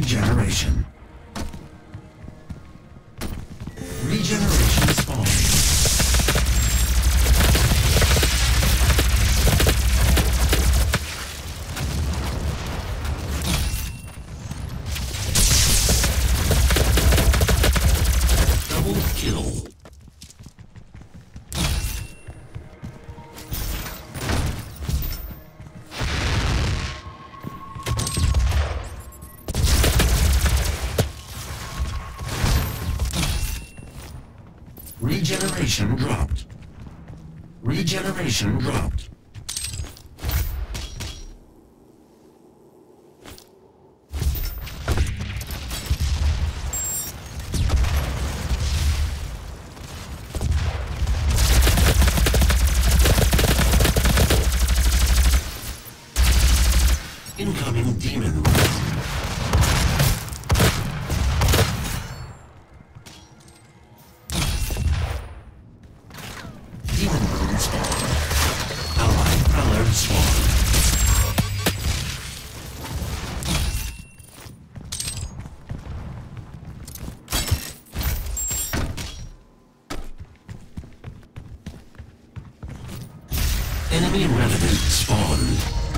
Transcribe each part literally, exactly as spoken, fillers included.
regeneration. Regeneration spawn. Double kill. Regeneration dropped. Regeneration dropped. Incoming demon. Enemy Revenant spawned.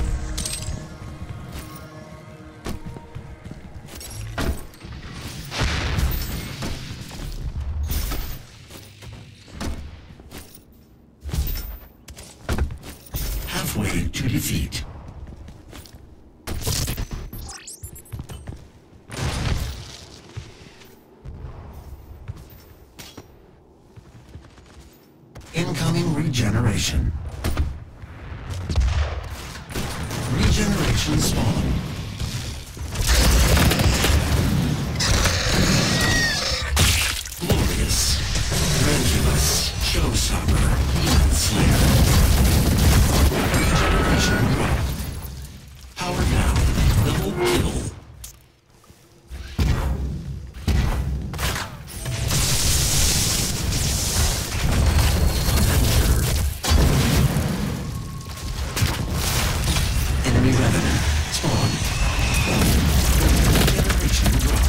Halfway to defeat. Incoming regeneration. Regeneration spawn. Glorious. Ranculus. Showstopper. Demon Slayer. Regeneration drop. Power down. Double kill. Enemy Revenant spawn. Regeneration drop.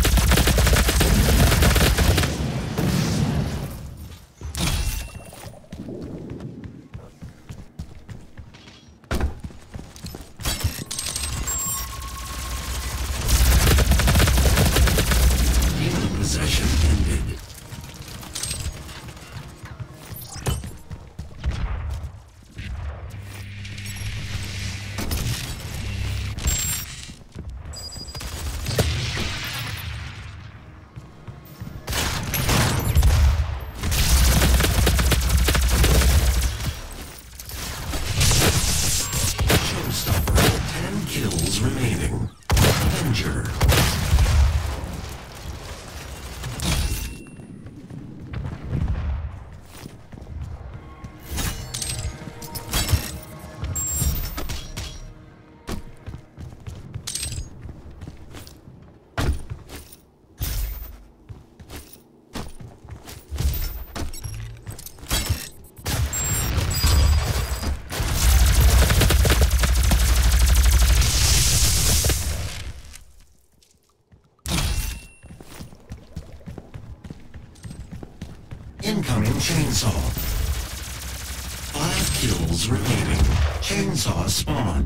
Demon possession ended. Kills remaining. Avenger. Incoming chainsaw. Five kills remaining. Chainsaw spawn.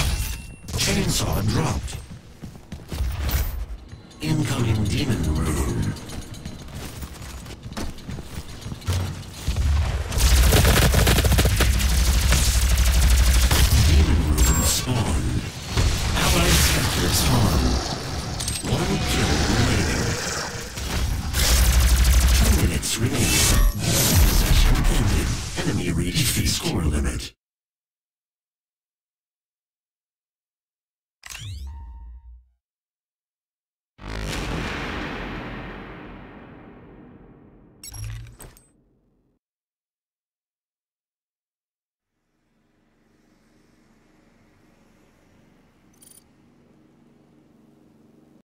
Chainsaw dropped. Incoming demon rune.